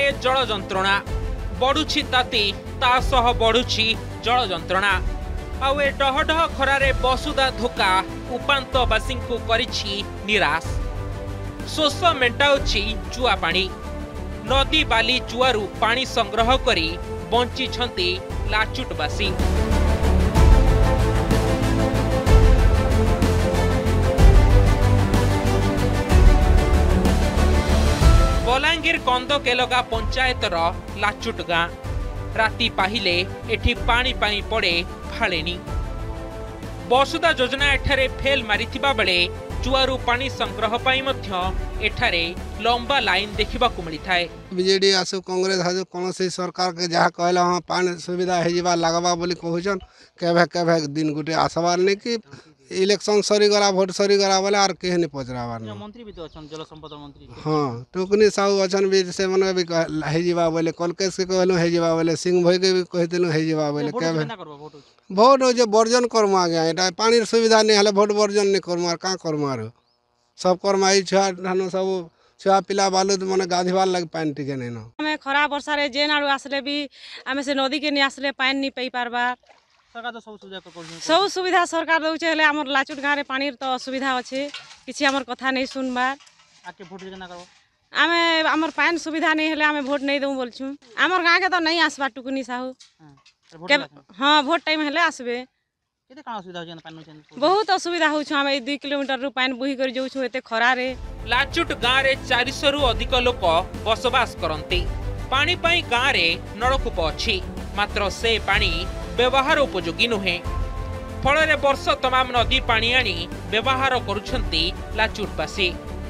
चारिआडे जल जंत्रणा बढ़ुछि ताती ता सह बढ़ुछि जल जंत्रणा आउ ए डहडह खरारे बसुदा धोका उपान्तवासी को करिछि निराश शोष मेटाउछि जुआ पानी नदी बाली जुआरू पानी संग्रह करी बंचिछंती लाचुटवासी बलांगीर कंदकेलगा पंचायतर लाचुट गाँ राति पाहिले एठी पानी पाई पड़े फाळेनी वसुधा योजना एठारे फेल मारिथिबा बेले जुआरू पानी संग्रह पाई मध्य एठारे लंबा लाइन देखिबाकू मिलिथाए। बीजेडी आसु कांग्रेस आसु कौन सरकार के जहाँ कहला हाँ पानी सुविधा है लगवा बोली कहन केभे दिन गुटे आसबार नहीं कि इलेक्शन सरीगला भोट सरीगला बोले आर कहे नहीं पचराबार मंत्री भी तो अछन जल संपद मंत्री हाँ टुकनी साहू अछन भी से मन भी है बोले कलकेश के कहलु है बोले सिंह भाई के भी कहतेलु है बोले केभे भोट जो बर्जन करम आगे यहाँ पानी सुविधा नहीं हेल्ले भोट बर्जन नहीं करम आर क्या करम आर सब करम आई छुआ धान सब छुआ पिला बालू मैंने गाधीबार लगे पानी टिके नहीं न हमें खरा वर्षा रे जेन आड़ू आसले भी आमे से नदी के नहीं आसले पानी नहीं पई पारबार सरकार तो सब सुविधा सरकार दउचे हेले हमर लाचुट गाँव रे पानी तो असुविधा अच्छे किसी हमर कथा नहीं सुनबार आके भोट केना करबो आमे हमर पानी सुविधा नहीं हेले आमे भोट नहीं दउ बोलछु हमर गाँव के तो नहीं आसबा टुकनी साहू हाँ भोट टाइम हेले आसबे केते काना असुविधा होजन पानी बहुत असुविधा होछु हम 2 किलोमीटर रु पानी बोही कर जाउछु एते खरा रे लाचुट गाँव रे 400 रु अधिक लोक बसवास करंती पानी पाई गाँव रे नलकूप अछि मात्र से पानी व्यवहार उपयोगी नुहे फल वर्ष तमाम नदी पानी आनी व्यवहार करुछंती लाचुटवासी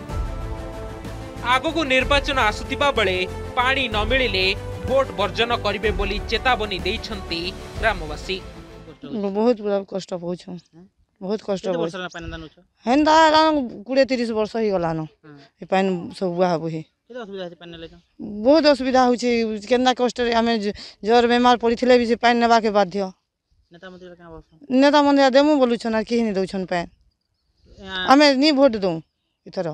आगु निर्वाचन आसुतिबा बेले पानी न मिलिले भोट वर्जन करिवे बोली चेतावनी दैछंती ग्रामवासी बहुत कष्ट पहुँच बहुत कष्ट हेंदा 20-30 वर्ष ही गलान पानी सब बुहा बुही बहुत असुविधा होचे केना कष्ट आम जर बेमार पड़े भी पानी नेबा के बाध्य नेता मंत्री देमु बोलुछन कि नहीं दउछन पानी आमे नहीं भोट दउ इथर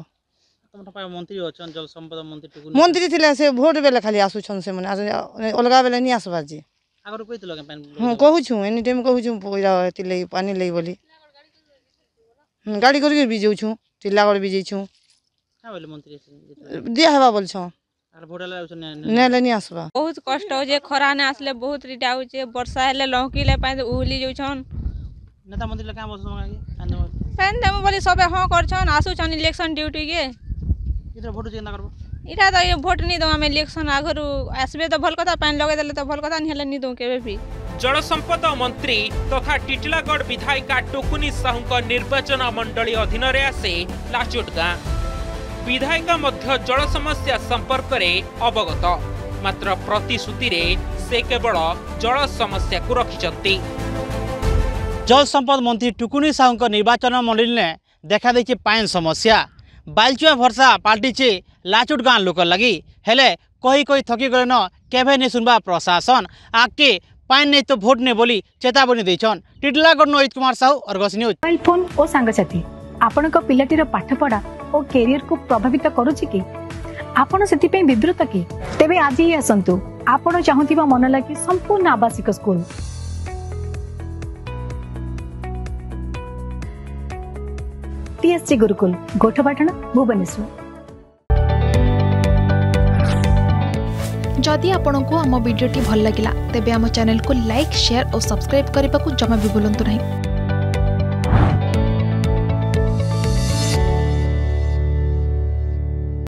मंत्री थिले से भोट बेले खाली आसुछन से माने अलगा बेले नहीं आसबार जी आगर कहितलो के पानी कहू छु एनी टाइम कहू छु पैरा तिले पानी ले बोली गाड़ी करके भी जाऊ छु टिल्लागड़ भी जाई छु का बोले मंत्री दिया हेबा बोल छ आर भोट ले ने नहीं आसबा बहुत कष्ट हो जे खरा ने आसले बहुत रिटा हो जे वर्षा हेले लहकीले पानी उहली जाऊ छन नेता मंत्री ले का बोल छ पानी देम बोली सबे हां कर छन आसु छन इलेक्शन ड्यूटी के इधर भोट केना करबो इरा तो ये भोट नहीं दो हम इलेक्शन आगरू आसबे तो भल कथा पानी लगे देले तो भल कथा नहीं हेले नहीं दो केबे भी जल संपद मंत्री तथा टिटलागढ़ विधायिका टुकुनी साहू निर्वाचन मंडली अधीन रे आसे लाचुट गाँ विधायिका मध्य जल समस्या संपर्क में अवगत मात्र प्रतिश्रुति रे से केवल जल समस्या को रखिछंती। जल संपद मंत्री टुकुनी साहू निर्वाचन मंडली ने देखा देछि पानी समस्या बालचुआ भरसा पाल्टिचे लाचुट गाँ लोक लगी हेले कही कही थकी गले न केभे नहीं सुनबा प्रशासन आके पानी नहीं तो भोट नहीं बोली चेतावनी देछन। Titlagarh Nohit Kumar Sahu Argus news. Mobile phone और सांगसाथी आपणक पिलाटीर पाठपढ़ा और कैरियर को प्रभावित करुछि कि आपण सेति विवृत कि तेबे आज ही आसंतु आपण चाहुतिबा मन लागी संपूर्ण आवासिक स्कूल TSG गुरुकुल गोठपाटण भुवनेश्वर। जदि आपंक आम भिडी भल लगा तेब आम चैनल को लाइक शेयर और सब्सक्राइब करने को जमा भी भूलु नहीं।